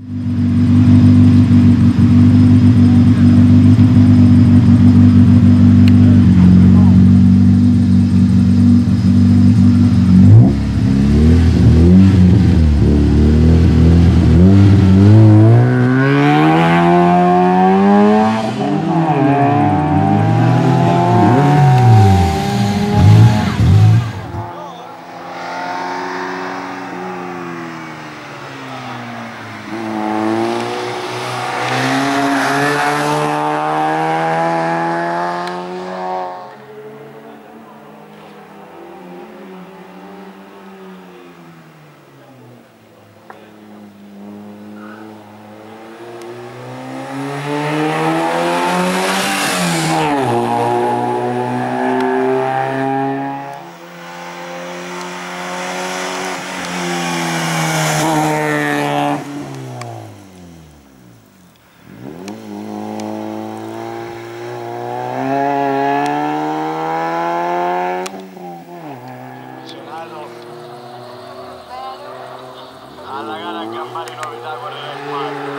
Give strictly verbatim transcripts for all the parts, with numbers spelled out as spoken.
Alla gara a Gambari novità correre il quadro.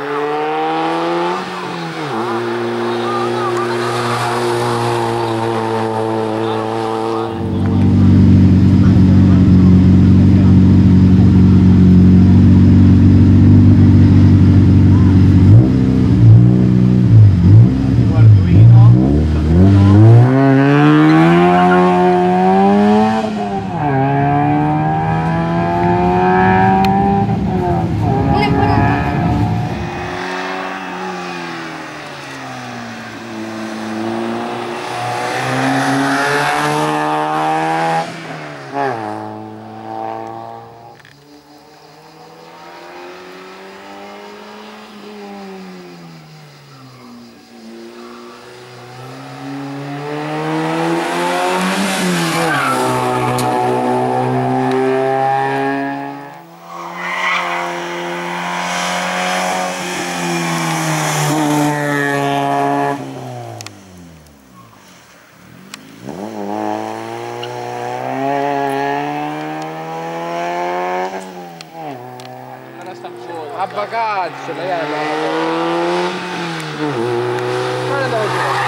A bagaggio, lei è la... Guarda dove c'è.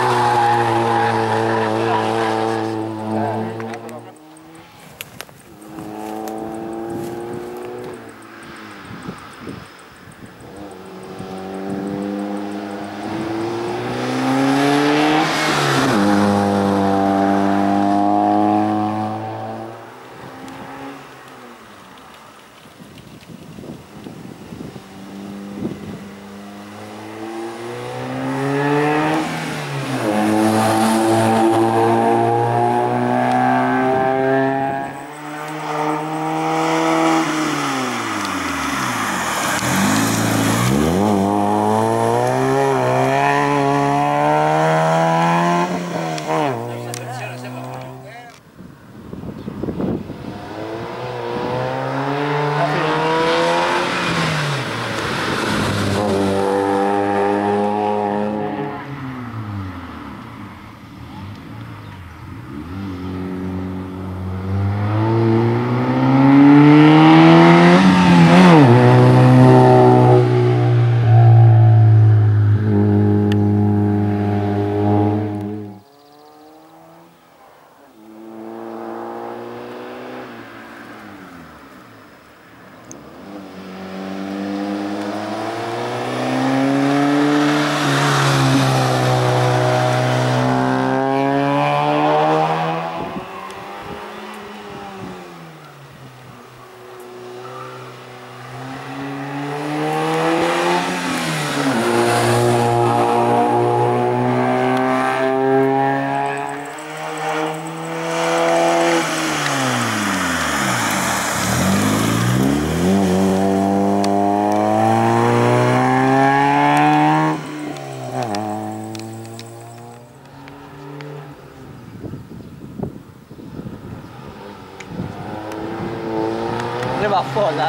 Va folla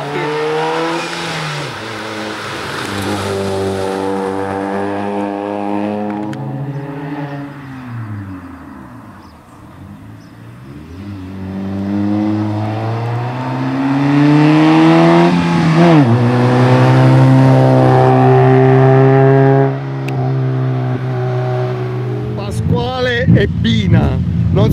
che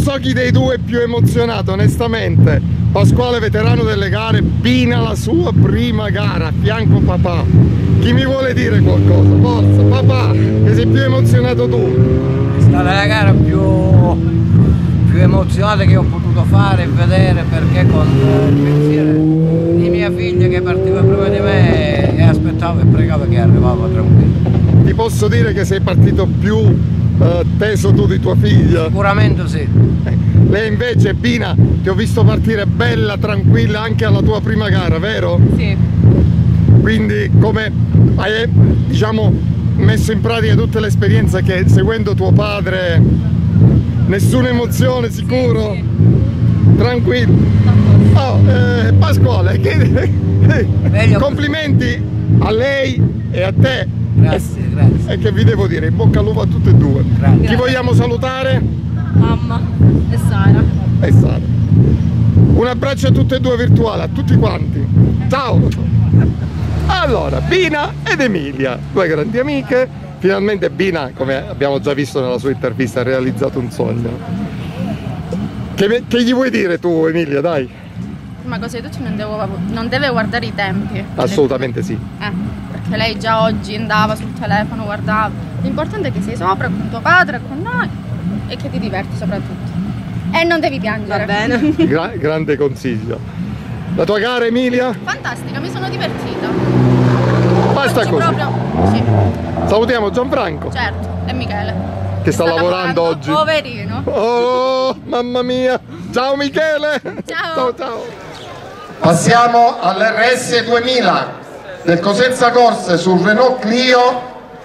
so chi dei due è più emozionato, onestamente. Pasquale, veterano delle gare, Bina la sua prima gara, a fianco papà. Chi mi vuole dire qualcosa? Forza, papà, che sei più emozionato tu. È stata la gara più, più emozionante che ho potuto fare e vedere, perché con il pensiero di mia figlia che partiva prima di me e aspettavo e pregavo che arrivava tranquillo. Ti posso dire che sei partito più eh, teso tu di tua figlia? Sicuramente sì. Eh, lei invece, Bina, ti ho visto partire bella, tranquilla anche alla tua prima gara, vero? Sì. Quindi come hai, diciamo, messo in pratica tutte le esperienze che seguendo tuo padre, nessuna emozione, sicuro? Sì, sì. Tranquillo. Oh, eh, Pasquale, che, Meglio complimenti a lei e a te. Grazie, e, grazie. e che vi devo dire, in bocca al lupo a tutte e due. Grazie. Chi vogliamo salutare? Mamma e Sara. E Sara. Un abbraccio a tutte e due virtuale, a tutti quanti. Ciao! Allora, Bina ed Emilia, due grandi amiche. Finalmente Bina, come abbiamo già visto nella sua intervista, ha realizzato un sogno. Che, che gli vuoi dire tu, Emilia, dai? Ma così tu non, devo, non deve guardare i tempi. Assolutamente sì. Eh, perché lei già oggi andava sul telefono, guardava. L'importante è che sei sopra con tuo padre e con noi e che ti diverti soprattutto. E non devi piangere. Va bene. Gra grande consiglio. La tua gara, Emilia? Fantastica, mi sono divertita. Basta Oggi così. proprio, sì, Salutiamo Gianfranco, certo, e Michele. che sta, sta lavorando, lavorando oggi. Poverino. Oh, mamma mia. Ciao Michele. Ciao. Ciao, ciao. Passiamo all'R S duemila del Cosenza Corse sul Renault Clio.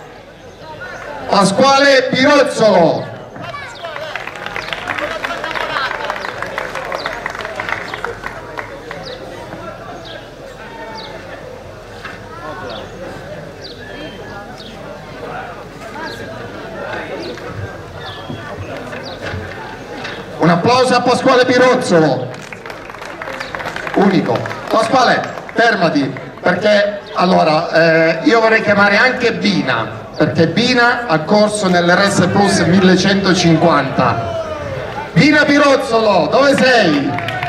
Pasquale Pirozzolo. Un applauso a Pasquale Pirozzolo. Unico. Pasquale, fermati, perché allora eh, io vorrei chiamare anche Bina, perché Bina ha corso nell'R S Plus millecentocinquanta. Bina Pirozzolo, dove sei?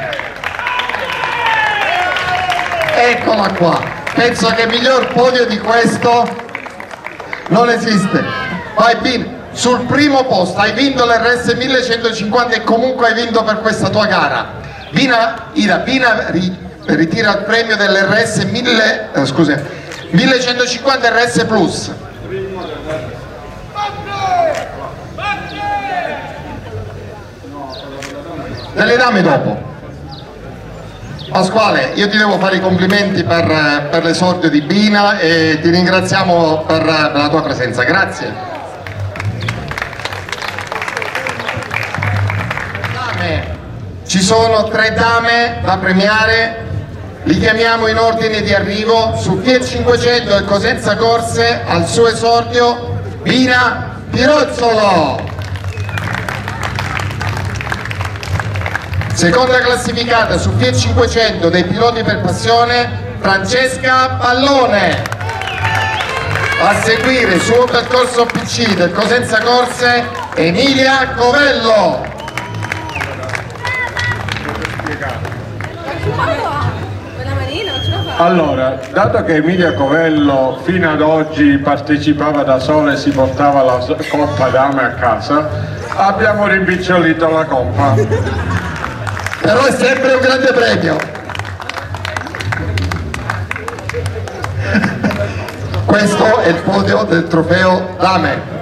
Eccola qua. Penso che miglior podio di questo non esiste. Vai Bina. Sul primo posto hai vinto l'R S millecentocinquanta e comunque hai vinto per questa tua gara. Bina, Ira, Bina ri, ritira il premio dell'R S mille, eh, scusa, millecentocinquanta R S Plus. Delle dame dopo. Pasquale, io ti devo fare i complimenti per, per l'esordio di Bina e ti ringraziamo per, per la tua presenza. Grazie. Ci sono tre dame da premiare, li chiamiamo in ordine di arrivo. Su Fiat cinquecento del Cosenza Corse al suo esordio Bina Pirozzolo. Seconda classificata su Fiat cinquecento dei piloti per passione Francesca Pallone. A seguire sul percorso P C del Cosenza Corse Emilia Covello. Allora, dato che Emilia Covello fino ad oggi partecipava da sola e si portava la Coppa Dame a casa, abbiamo rimpicciolito la Coppa. Però è sempre un grande premio. Questo è il podio del trofeo Dame.